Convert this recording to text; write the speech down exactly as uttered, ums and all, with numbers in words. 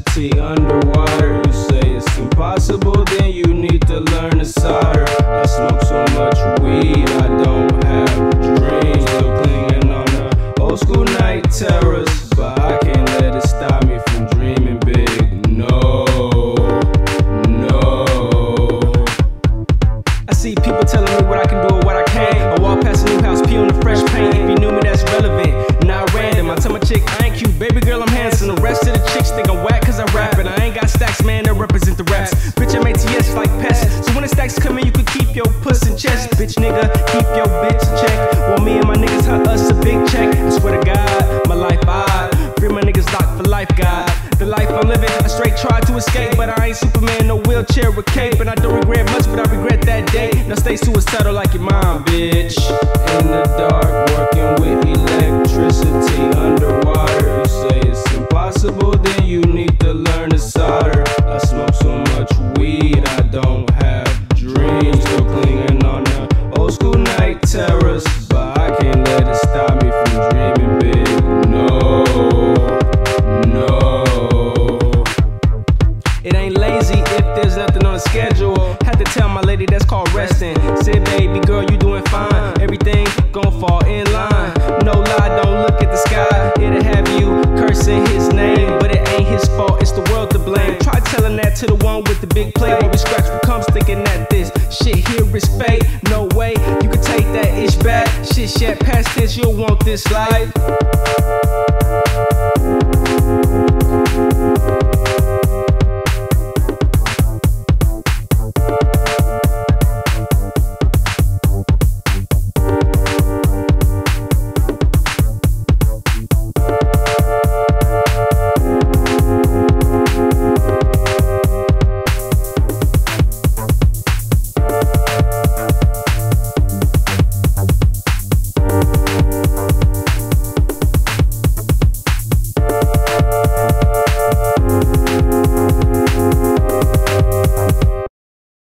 electricity underwater. You say it's impossible, then you need to learn to solder. I smoke so much weed, I don't have dreams. Still clinging on the old school night terrors, but I can't let it stop me from dreaming big. No, no. I see people telling me what I can do or what I can't. I walk past a new house, pee on the fresh paint. If you knew me, that's relevant, not random. I tell my chick I ain't cute, baby girl I'm handsome. The rest of the chicks think I'm whack cause I rap, and I ain't got stacks, man, that represent the raps. Bitch, I'm A T S like pests, so when the stacks come in, you can keep your puss in chest. Bitch, nigga, keep your bitch in check. While me and my niggas hot us a big check. I swear to God, my life odd. Free my niggas locked for life, God. The life I'm living, I straight try to escape, but I ain't Superman, no wheelchair with cape. And I don't regret much, but I regret that day. Now stay suicidal like your mom, bitch. In the dark, working with electricity underwater. You say it's impossible, then you need to learn to solder. I smoke so much weed, I don't have dreams. Still clinging on the old school night terrors, but I can't let it stop me from dreaming big. No, no. It ain't lazy if there's nothing on the schedule. Had to tell my lady that's called resting. Said, baby girl, you doing fine. Everything gon' fall in line. No lie, don't look at the sky. It'll have you cursing his name, but it ain't his fault, it's the world to blame. Try telling that to the one with the big plate, where we scratch for comes thinking that this shit here is fake. No way, you can take that ish back. Shit, shit, past this, you'll want this life.